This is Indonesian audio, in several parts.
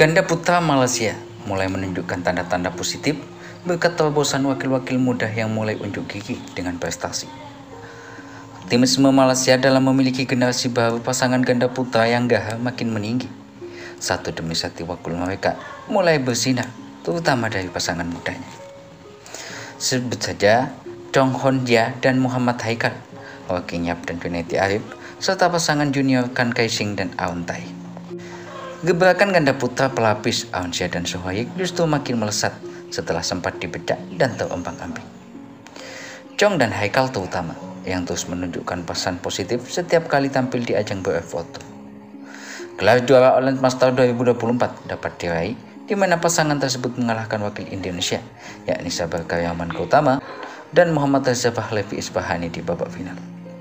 Ganda putra Malaysia mulai menunjukkan tanda-tanda positif berkat terobosan wakil-wakil muda yang mulai unjuk gigi dengan prestasi. Optimisme Malaysia dalam memiliki generasi baru pasangan ganda putra yang gahar makin meninggi. Satu demi satu wakil mereka mulai bersinar, terutama dari pasangan mudanya. Sebut saja Chong Hon Jia dan Muhammad Haikal, Waki Nyap dan Junaidi Arif, serta pasangan junior Kan Kai Sing dan Aun Tai. Gebrakan ganda putra pelapis Aun Sia dan Sohaik justru makin melesat setelah sempat dipecah dan terombang-ambing. Chong dan Haikal terutama yang terus menunjukkan pesan positif setiap kali tampil di ajang BWF foto. Gelar juara All Master 2024 dapat diraih di mana pasangan tersebut mengalahkan wakil Indonesia yakni Sabar Karyaman Gautama dan Muhammad Reza Pahlavi Isfahani di babak final.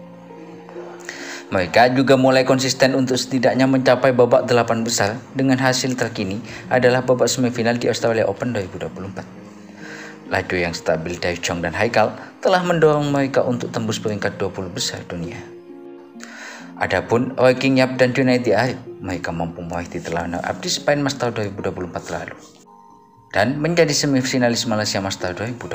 Mereka juga mulai konsisten untuk setidaknya mencapai babak 8 besar dengan hasil terkini adalah babak semifinal di Australia Open 2024. Laju yang stabil dari Chong dan Haikal telah mendorong mereka untuk tembus peringkat 20 besar dunia. Adapun Waki Nyap dan Junaidi Arif, mereka mampu meraih titel runner-up di Spine Master 2024 lalu dan menjadi semifinalis Malaysia Master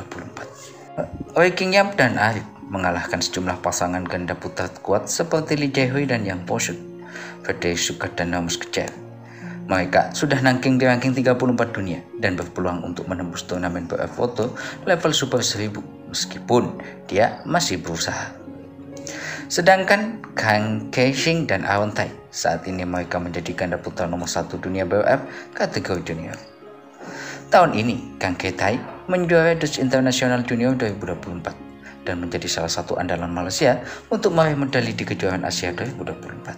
2024. Waki Nyap dan Arif mengalahkan sejumlah pasangan ganda putra kuat seperti Lee Jae Hui dan Yang Po Shun, Frederick Sukat dan Ramus Kecil. Mereka sudah nangking di ranking 34 dunia dan berpeluang untuk menembus turnamen BWF Foto level Super 1000 meskipun dia masih berusaha. Sedangkan Kan Kai Sing dan Aun Tai saat ini mereka menjadi ganda putra nomor 1 dunia BWF kategori junior. Tahun ini Kan Kai Tai menjuarai Dutch International Junior 2024 dan menjadi salah satu andalan Malaysia untuk meraih medali di kejuaraan Asia 2024.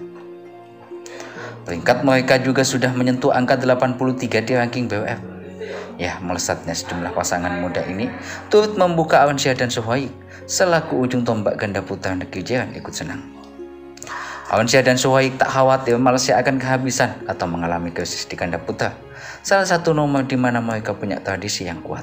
Peringkat mereka juga sudah menyentuh angka 83 di ranking BWF. Ya, melesatnya sejumlah pasangan muda ini turut membuka Aun Sia dan Sohaik selaku ujung tombak ganda putra negeri jiran ikut senang. Aun Sia dan Sohaik tak khawatir Malaysia akan kehabisan atau mengalami krisis di ganda putra, salah satu nomor di mana mereka punya tradisi yang kuat.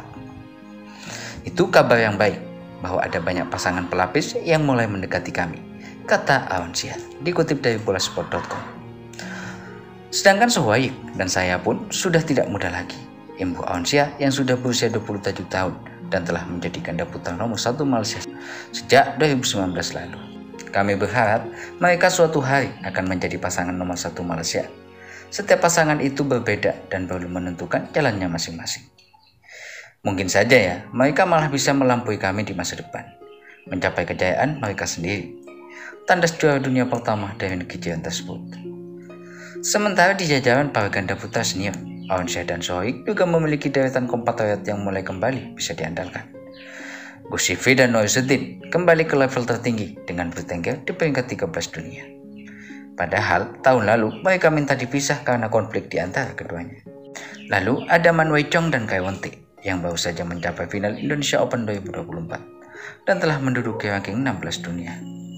Itu kabar yang baik bahwa ada banyak pasangan pelapis yang mulai mendekati kami, kata Aun Sia, dikutip dari bolasport.com. Sedangkan Sohaik dan saya pun sudah tidak muda lagi. Imbu Aun Sia yang sudah berusia 27 tahun dan telah menjadi ganda putra nomor 1 Malaysia sejak 2019 lalu. Kami berharap mereka suatu hari akan menjadi pasangan nomor 1 Malaysia. Setiap pasangan itu berbeda dan perlu menentukan jalannya masing-masing. Mungkin saja ya, mereka malah bisa melampaui kami di masa depan, mencapai kejayaan mereka sendiri. Tandas juara dunia pertama dari negeri jiran tersebut. Sementara di jajaran para ganda putra senior, Aun Sia dan Sohaik juga memiliki deretan kompatriot yang mulai kembali bisa diandalkan. Gus Shifri dan Noizuddin kembali ke level tertinggi dengan bertengger di peringkat 13 dunia. Padahal tahun lalu mereka minta dipisah karena konflik di antara keduanya. Lalu ada Man Wei Chong dan Kai Won Taek yang baru saja mencapai final Indonesia Open 2024 dan telah menduduki ranking 16 dunia.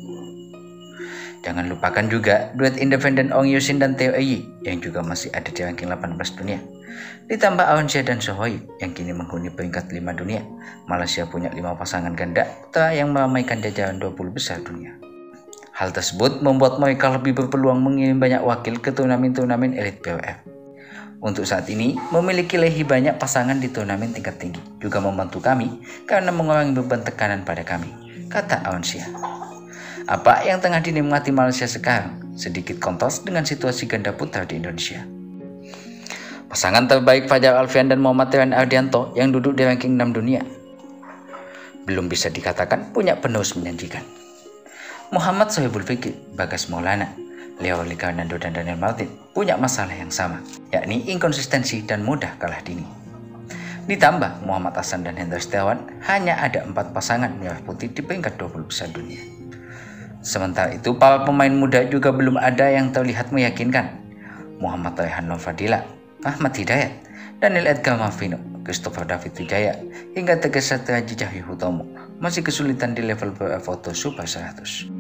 Jangan lupakan juga duet independen Ong Yusin dan Theo Yi yang juga masih ada di ranking 18 dunia. Ditambah Aun Sia dan Sohaik yang kini menghuni peringkat 5 dunia. Malaysia punya 5 pasangan ganda putra yang meramaikan jajaran 20 besar dunia. Hal tersebut membuat mereka lebih berpeluang mengirim banyak wakil ke turnamen-turnamen elit BWF. Untuk saat ini, memiliki lehi banyak pasangan di turnamen tingkat tinggi juga membantu kami karena mengurangi beban tekanan pada kami, kata Aun Sia. Apa yang tengah dinikmati Malaysia sekarang sedikit kontras dengan situasi ganda putra di Indonesia. Pasangan terbaik Fajar Alfian dan Muhammad Rian Ardianto yang duduk di ranking 6 dunia belum bisa dikatakan punya penerus menjanjikan. Muhammad Sohibul Fikri, Bagas Maulana, Leo Licarnando dan Daniel Martin punya masalah yang sama, yakni inkonsistensi dan mudah kalah dini. Ditambah Muhammad Hasan dan Hendra Setiawan hanya ada 4 pasangan merah putih di peringkat 20 besar dunia. Sementara itu para pemain muda juga belum ada yang terlihat meyakinkan. Muhammad Raihan Novadila, Ahmad Hidayat, Daniel Edgar Marvino, Christopher David Wijaya hingga Tegas Satria Cahyo Hutomo masih kesulitan di level BWF Foto Super 100.